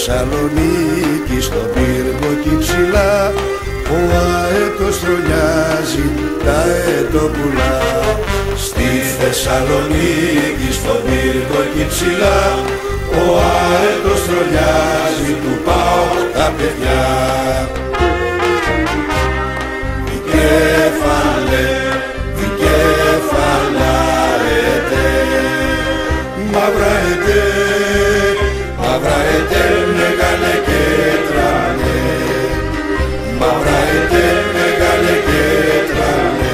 Θεσσαλονίκη στον πύργο κι ψηλά, ο αέτος τρολιάζει τα αετόπουλα. Στη Θεσσαλονίκη στον πύργο κι ψηλά, ο αέτος τρολιάζει του ΠΑΟΚ τα παιδιά. Δικέφαλε, δικέφαλαετε, μαύρα ετέ, μαύρα ετέ, μεγάλε και τρανε, μαύρα ετέ, μεγάλε και τρανε.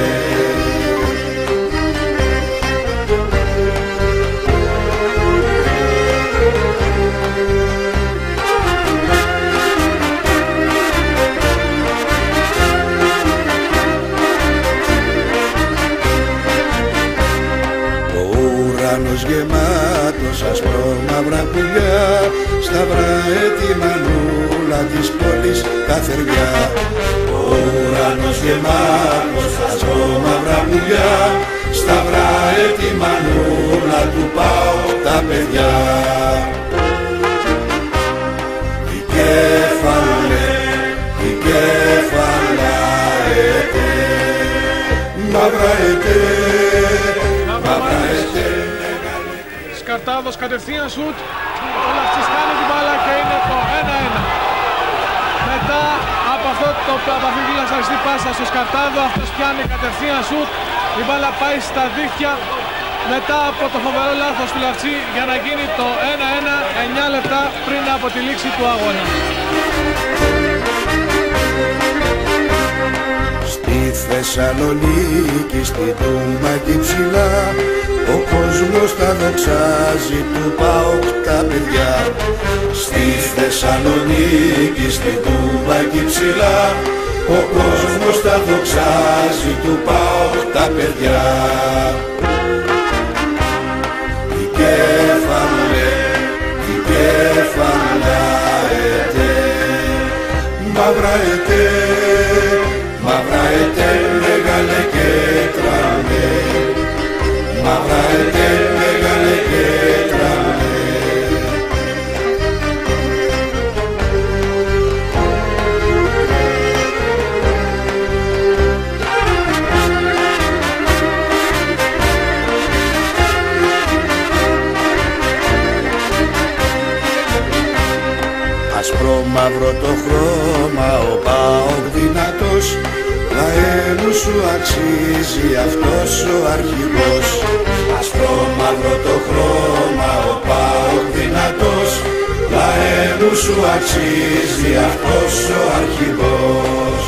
Γεμάτος ασπρόμαυρα πουλιά, σταυρά τη μανούλα της πόλης καθεριά. Ο ουρανός γεμάτος ασπρόμαυρα πουλιά, σταυρά τη μανούλα του ΠΑΟΚ τα παιδιά. Δικέφαλε, δικέφαλαετε, μαύρα ετέ, μαύρα ετέ. Σκαρτάδος κατευθείαν σουτ, ο Λαυτσής κάνει την μπάλα και είναι το 1-1. Μετά από αυτή τη λανσαριστή πάσα στο Σκαρτάδο, αυτός πιάνει κατευθείαν σουτ, η μπάλα πάει στα δίχτυα. Μετά από το φοβερό λάθος του Λαυτσή για να γίνει το 1-1, 9 λεπτά πριν από τη λήξη του αγώνα. Στη Θεσσαλονίκη, στην Τούμπα κι ψηλά, ο κόσμος τα δοξάζει του ΠΑΟΚ τα παιδιά. Στη Θεσσαλονίκη, στην Τούμπα κι ψηλά, ο κόσμος τα δοξάζει του ΠΑΟΚ τα παιδιά. Δικέφαλε, δικέφαλαετε, μαύρα ετέ, μαύρα ετέ, μεγάλε και τρανε, μαύρα ετέ, μεγάλε και τρανε. Ασπρόμαυρο το χρώμα, ο ΠΑΟΚ δυνατός, λαέλου σου αξίζει αυτός ο αρχηγός. Ασπρόμαυρο το χρώμα, ο ΠΑΟΚ δυνατός, λαέλου σου αξίζει αυτός ο αρχηγός.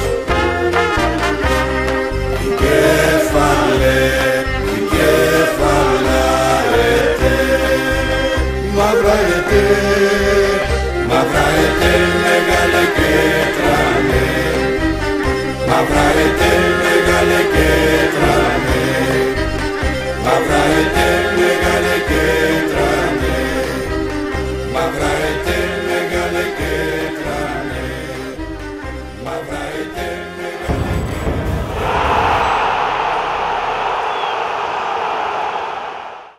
Δικέφαλε, δικέφαλαετε, μαύρα ετέ, μαύρα ετέ, μεγάλε και τρανε, μαύρα ετέ, μεγάλε και τρανε, μαύρα ετέ.